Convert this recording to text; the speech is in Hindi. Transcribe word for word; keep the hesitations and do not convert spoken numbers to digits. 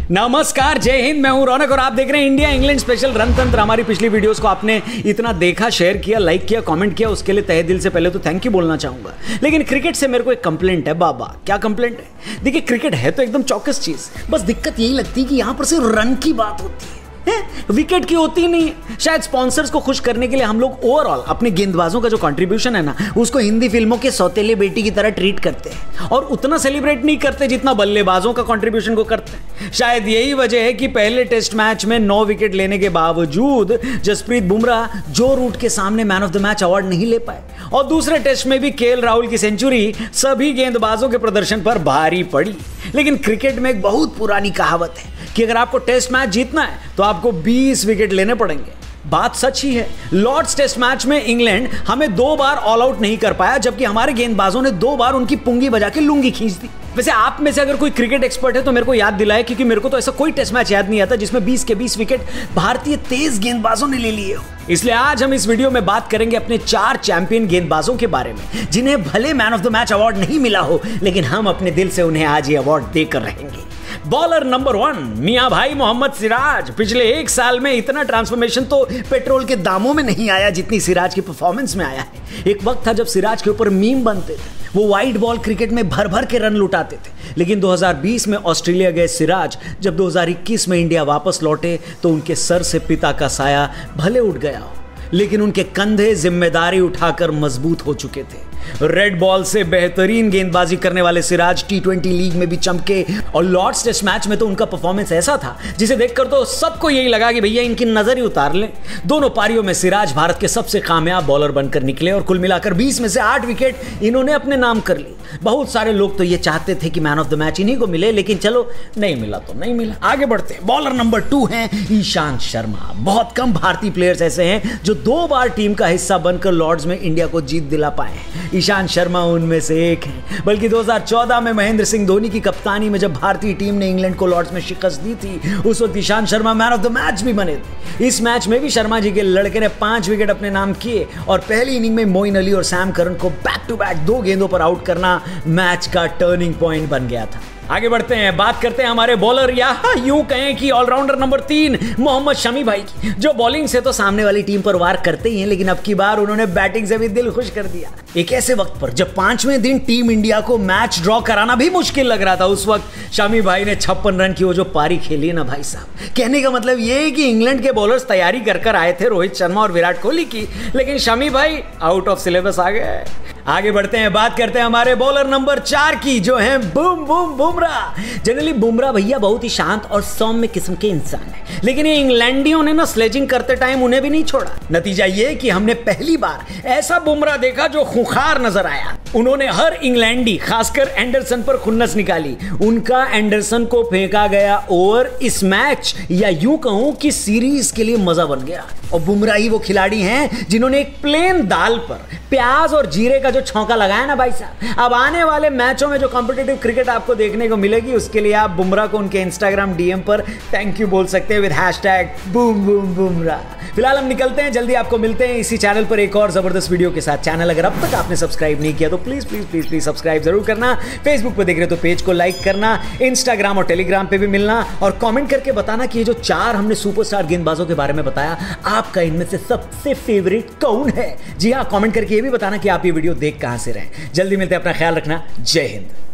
नमस्कार, जय हिंद। मैं हूं रौनक और आप देख रहे हैं इंडिया इंग्लैंड स्पेशल रणतंत्र। हमारी पिछली वीडियोस को आपने इतना देखा, शेयर किया, लाइक किया, कमेंट किया, उसके लिए तहे दिल से पहले तो थैंक यू बोलना चाहूंगा। लेकिन क्रिकेट से मेरे को एक कंप्लेंट है बाबा। क्या कंप्लेंट है? देखिए, क्रिकेट है तो एकदम चौकस चीज, बस दिक्कत यही लगती है कि यहां पर सिर्फ रन की बात होती है, विकेट की होती नहीं है। शायद स्पॉन्सर्स को खुश करने के लिए हम लोग ओवरऑल अपने गेंदबाजों का जो कंट्रीब्यूशन है ना, उसको हिंदी फिल्मों के सौतेले बेटी की तरह ट्रीट करते हैं और उतना सेलिब्रेट नहीं करते जितना बल्लेबाजों का कंट्रीब्यूशन को करते हैं। शायद यही वजह है कि पहले टेस्ट मैच में नौ विकेट लेने के बावजूद जसप्रीत बुमराह जो रूट के सामने man of the match award नहीं ले पाए, और दूसरे टेस्ट में भी केएल राहुल की सेंचुरी सभी गेंदबाजों के प्रदर्शन पर भारी पड़ी। लेकिन क्रिकेट में एक बहुत पुरानी कहावत है कि अगर आपको टेस्ट मैच जीतना है तो आपको बीस विकेट लेने पड़ेंगे। बात सच ही है। लॉर्ड्स टेस्ट मैच में इंग्लैंड हमें दो बार ऑल आउट नहीं कर पाया, जबकि हमारे गेंदबाजों ने दो बार उनकी पुंगी बजा के लुंगी खींच दी। वैसे आप में से अगर कोई क्रिकेट एक्सपर्ट है तो मेरे को याद दिलाए, क्योंकि मेरे को तो ऐसा कोई टेस्ट मैच याद नहीं आता जिसमें बीस के बीस विकेट भारतीय तेज गेंदबाजों ने ले लिए हो। इसलिए आज हम इस वीडियो में बात करेंगे अपने चार चैंपियन गेंदबाजों के बारे में, जिन्हें भले man of the match award नहीं मिला हो, लेकिन हम अपने दिल से उन्हें आज ये अवार्ड देकर रहेंगे। बॉलर नंबर वन, मियां भाई मोहम्मद सिराज। पिछले एक साल में इतना ट्रांसफॉर्मेशन तो पेट्रोल के दामों में नहीं आया जितनी सिराज की परफॉर्मेंस में आया है। एक वक्त था जब सिराज के ऊपर मीम बनते थे, वो वाइड बॉल क्रिकेट में भर भर के रन लुटाते थे। लेकिन दो हज़ार बीस में ऑस्ट्रेलिया गए सिराज जब दो हज़ार इक्कीस में इंडिया वापस लौटे तो उनके सर से पिता का साया भले उठ गया हो, लेकिन उनके कंधे जिम्मेदारी उठाकर मजबूत हो चुके थे। रेड बॉल से बेहतरीन गेंदबाजी करने वाले सिराज टी ट्वेंटी लीग में भी चमके, और लॉर्ड्स टेस्ट मैच में तो उनका परफॉर्मेंस ऐसा था जिसे देखकर तो सबको यही लगा कि भैया इनकी नजर ही उतार लें। दोनों पारियों में सिराज भारत के सबसे कामयाब बॉलर बनकर निकले और कुल मिलाकर बीस में से आठ विकेट इन्होंने अपने नाम कर ली। बहुत सारे लोग तो ये चाहते थे कि मैन ऑफ द मैच इन्हीं को मिले, लेकिन चलो नहीं मिला तो नहीं मिला। आगे बढ़ते हैं। बॉलर नंबर टू हैं ईशांत शर्मा। बहुत कम भारतीय प्लेयर्स ऐसे हैं जो दो बार टीम का हिस्सा बनकर लॉर्ड्स में इंडिया को जीत दिला पाए। ईशांत शर्मा उनमें से एक है। बल्कि दो हज़ार चौदह में महेंद्र सिंह धोनी की कप्तानी में जब भारतीय टीम ने इंग्लैंड को लॉर्ड्स में शिकस्त दी थी, उस वक्त Ishant Sharma man of the match भी बने थे। इस मैच में भी शर्मा जी के लड़के ने पांच विकेट अपने नाम किए और पहली इनिंग में मोइन अली और सैम करन को बैक टू बैक दो गेंदों पर आउट करना मैच का टर्निंग पॉइंट बन गया था। आगे बढ़ते हैं, बात करते हैं हमारे बॉलर या यूं कहें कि ऑलराउंडर नंबर तीन मोहम्मद शमी भाई की, जो बॉलिंग से तो सामने वाली टीम पर वार करते ही हैं, लेकिन अब की बार उन्होंने बैटिंग से भी दिल खुश कर दिया। एक ऐसे वक्त पर जब पांचवें दिन टीम इंडिया को मैच ड्रॉ कराना भी मुश्किल लग रहा था, उस वक्त शमी भाई ने छप्पन रन की वो जो पारी खेली ना भाई साहब, कहने का मतलब ये है कि इंग्लैंड के बॉलर्स तैयारी कर कर आए थे रोहित शर्मा और विराट कोहली की, लेकिन शमी भाई आउट ऑफ सिलेबस आ गए। आगे बढ़ते हैं, बात करते हैं हमारे बॉलर नंबर चार की, जो है boom boom Bumrah. Generally Bumrah भैया बहुत ही शांत और सौम्य किस्म के इंसान है, लेकिन ये इंग्लैंडियों ने ना स्लेजिंग करते टाइम उन्हें भी नहीं छोड़ा। नतीजा ये कि हमने पहली बार ऐसा बुमराह देखा जो खूंखार नजर आया। उन्होंने हर इंग्लैंडी, खासकर एंडरसन पर खुन्नस निकाली। उनका एंडरसन को फेंका गया ओवर इस मैच या यूं कहूं कि सीरीज के लिए मजा बन गया। और बुमराह ही वो खिलाड़ी हैं जिन्होंने एक प्लेन दाल पर प्याज और जीरे का जो छौंका लगाया ना भाई साहब, अब आने वाले मैचों में जो कॉम्पिटिटिव क्रिकेट आपको देखने को मिलेगी, उसके लिए आप बुमराह को उनके इंस्टाग्राम डीएम पर थैंक यू बोल सकते हैं with hashtag boom boom Bumrah. फिलहाल हम निकलते हैं, जल्दी आपको मिलते हैं इसी चैनल पर एक और जबरदस्त वीडियो के साथ। चैनल अगर अब तक आपने सब्सक्राइब नहीं किया तो please please please please subscribe जरूर करना। फेसबुक पर देख रहे हो तो पेज को लाइक करना, इंस्टाग्राम और टेलीग्राम पे भी मिलना, और कमेंट करके बताना कि ये जो चार हमने सुपरस्टार गेंदबाजों के बारे में बताया, आपका इनमें से सबसे फेवरेट कौन है। जी हाँ, कमेंट करके ये भी बताना कि आप ये वीडियो देख कहां से रहे हैं। जल्दी मिलते हैं, अपना ख्याल रखना। जय हिंद।